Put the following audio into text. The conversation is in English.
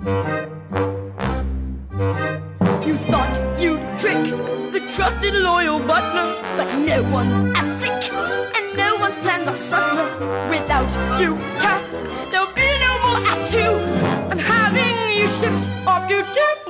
You thought you'd trick the trusted loyal butler, but no one's as sick, and no one's plans are subtler. Without you cats, there'll be no more at you. I'm having you shipped off to Japan.